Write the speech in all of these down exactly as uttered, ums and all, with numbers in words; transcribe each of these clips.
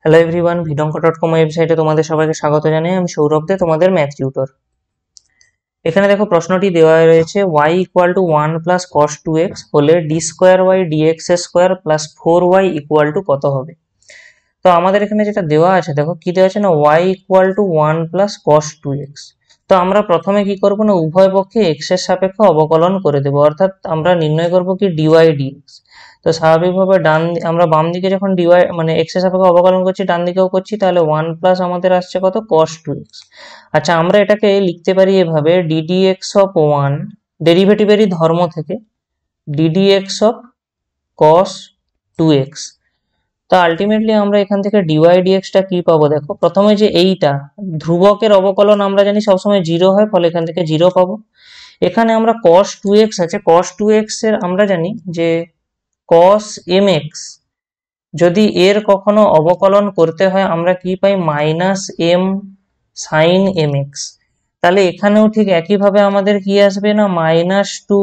Hello everyone, ভিডঙ্ক dot com ওয়েবসাইটে তোমাদের সবাইকে স্বাগত জানাই। আমি সৌরভ দে, তোমাদের ম্যাথ টিউটর। এখানে দেখো প্রশ্নটি দেওয়া রয়েছে y equal to one plus cos two x হলে d square y dx square plus four y equal to কত হবে। তো আমাদের এখানে যেটা দেওয়া আছে, দেখো কি দেওয়া আছে না, y equal to one plus cos two x. তো আমরা প্রথমে কি করব না, উভয় পক্ষে এক্স এর সাপেক্ষে অবকলন করে দেবো, অর্থাৎ আমরা নির্ণয় করব কি ডিওয়াই ডিএক্স। তো স্বাভাবিকভাবে ডান আমরা বাম দিকে যখন ডিওয়াই মানে এক্স এর সাপেক্ষে অবকলন করছি, ডান দিকেও করছি, তাহলে ওয়ান প্লাস আমাদের আসছে কত, কস টু এক্স। আচ্ছা, আমরা এটাকে লিখতে পারি এভাবে, ডিডি এক্স অফ ওয়ান ডেরিভেটিভেরই ধর্ম থেকে d d x of cos two x. তো আলটিমেটলি আমরা এখান থেকে ডিওয়াই ডিএক্সটা কি পাবো, দেখো প্রথমে যে এইটা ধ্রুবকের অবকলন আমরা জানি সবসময় জিরো হয়, ফলে এখান থেকে জিরো পাবো। এখানে আমরা কস টু এক্স আছে, কস টু এক্স এর আমরা জানি যে কস এম এক্স যদি এর কখনো অবকলন করতে হয় আমরা কি পাই, minus m sine m x. তাহলে এখানেও ঠিক একইভাবে আমাদের কি আসবে না, minus two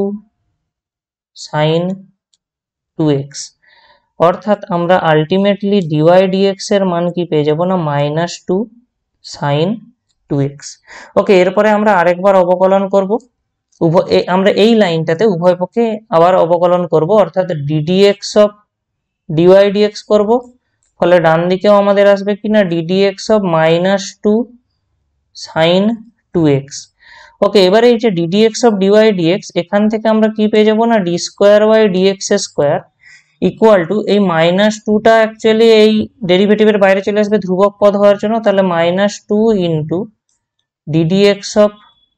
sine two x. অর্থাৎ আমরা আলটিমেটলি ডিওয়াই ডিএক্স এর মান কি পেয়ে যাবো না, minus two sine two x. Okay, এরপরে আমরা আরেকবার অবকলন করব, উভয় আমরা এই লাইনটাতে উভয় পক্ষে আবার অবকলন করব, অর্থাৎ ডিডিএক্স অফ ডিওয়াই ডিএক্স করবো, ফলে ডান দিকেও আমাদের আসবে কিনা d d x of minus two sine two x. Okay, এবারে এই যে ডিডিএক্স অফ ডিওয়াই ডিএক্স, এখান থেকে আমরা কি পেয়ে যাবো না, d square y dx square equal to এই মাইনাস টুটা অ্যাকচুয়ালি এই ডেরিভেটিভের বাইরে চলে আসবে ধ্রুবক পদ হওয়ার জন্য, তাহলে minus two into d d x of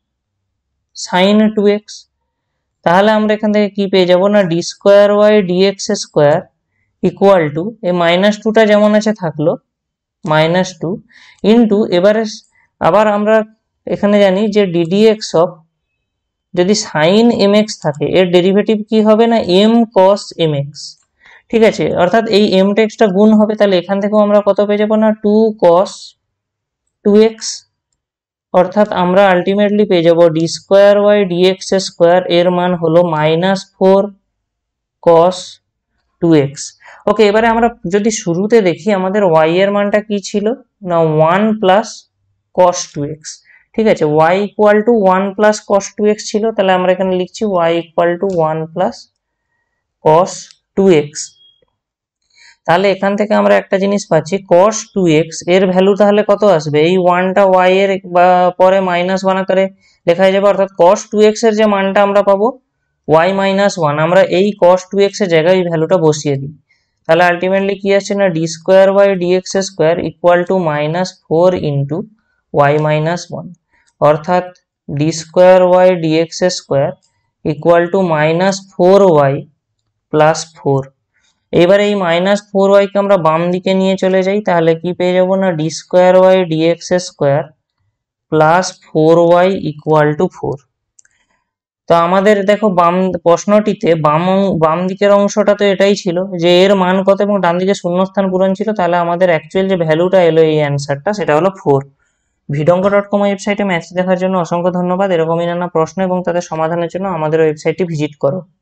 sine two x. তাহলে আমরা এখান থেকে কি পেয়ে যাবো না, d square y dx square equal to এই মাইনাস টুটা যেমন আছে থাকলো মাইনাস টু ইন্টু, এবারে আবার আমরা এখানে জানি যে ডিডিএক্স অফ যদি সাইন এম এক্স থাকে এর ডেরিভেটিভ কি হবে না, এম কস এম এক্স। ঠিক আছে, অর্থাৎ এই এম টেক্সটা গুণ হবে, তাহলে এখান থেকেও আমরা কত পেয়ে যাবো না, টু কস টু এক্স। অর্থাৎ আমরা আলটিমেটলি পেয়ে যাবো d square y dx square এর মান হলো minus four cos two x. Okay, এবারে আমরা যদি শুরুতে দেখি আমাদের ওয়াই এর মানটা কি ছিল না, one plus cos two x. ঠিক আছে, y equal to one plus cos two x ছিল, তাহলে আমরা এখানে লিখছি y equal to one plus cos two x. তাহলে এখান থেকে আমরা একটা জিনিস পাচ্ছি, কস টু এক্স এর ভ্যালু তাহলে কত আসবে, এই ওয়ানটা ওয়াই এর বা পরে মাইনাস ওয়ান আকারে লেখা যাবে, অর্থাৎ কস টু এক্স এর যে মানটা আমরা পাবো ওয়াই মাইনাস ওয়ান, আমরা এই কস টু এক্স এর জায়গায় এই ভ্যালুটা বসিয়ে দিই। তাহলে আলটিমেটলি কি আসছে না, d square y dx square equal to minus four into y minus one, অর্থাৎ d square y dx square equal to minus four y plus four. এবার এই মাইনাস ফোর ওয়াইকে আমরা বাম দিকে নিয়ে চলে যাই, তাহলে কি পেয়ে যাবো না, d square y dx square plus four y equal to four. তো আমাদের দেখো বাম প্রশ্নটিতে বাম বাম দিকের অংশটা তো এটাই ছিল যে এর মান কত এবং ডান দিকে শূন্যস্থান পূরণ ছিল, তাহলে আমাদের অ্যাকচুয়াল যে ভ্যালুটা এলো এই অ্যান্সারটা সেটা হলো ফোর। ভিডঙ্ক ডট কম ওয়েবসাইটে ম্যাথ দেখার জন্য অসংখ্য ধন্যবাদ। এরকমই নানা প্রশ্ন এবং তাদের সমাধানের জন্য আমাদের ওয়েবসাইটটি ভিজিট করো।